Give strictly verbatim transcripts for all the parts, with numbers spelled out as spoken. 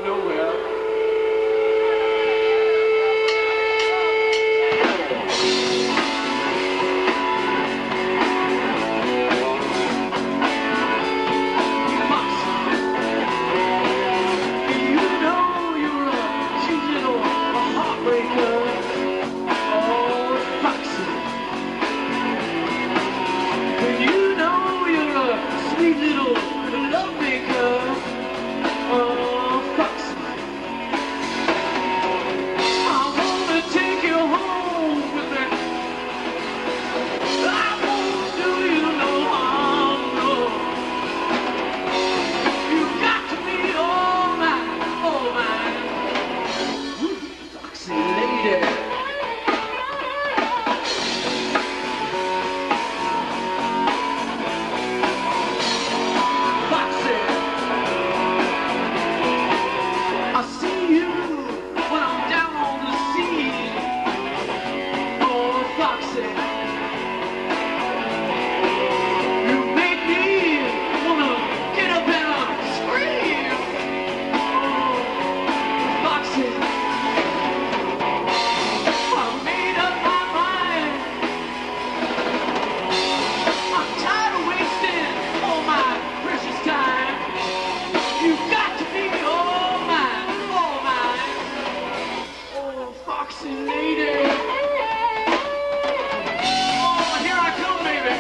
nowhere. Foxy Lady. Oh, here I come, baby.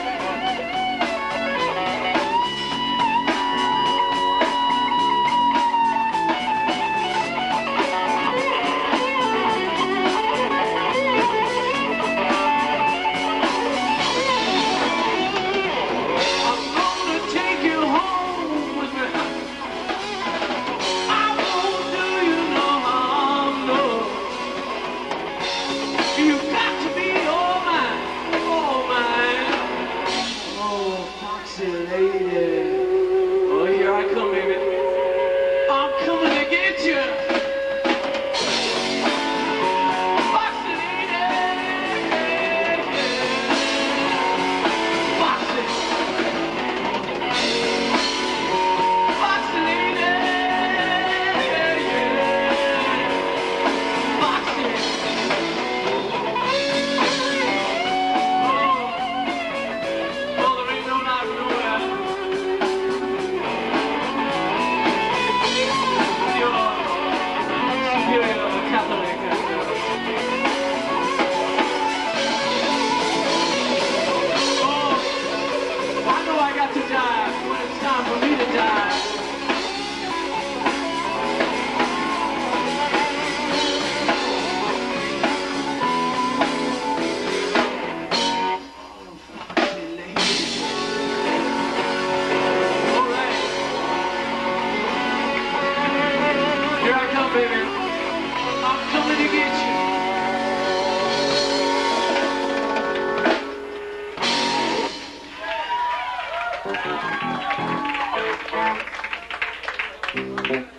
I'm gonna take you home with me. I won't do you no harm, no. You got to be all mine, all mine. Oh, Foxy Lady. Oh, here I come, baby. I'm coming to get you. Foxy Lady. Foxy. Foxy Lady. Foxy. To die when it's time for me to die. Oh, Foxy Lady. All right. Here I come, baby. I'm coming to get you. Thank you.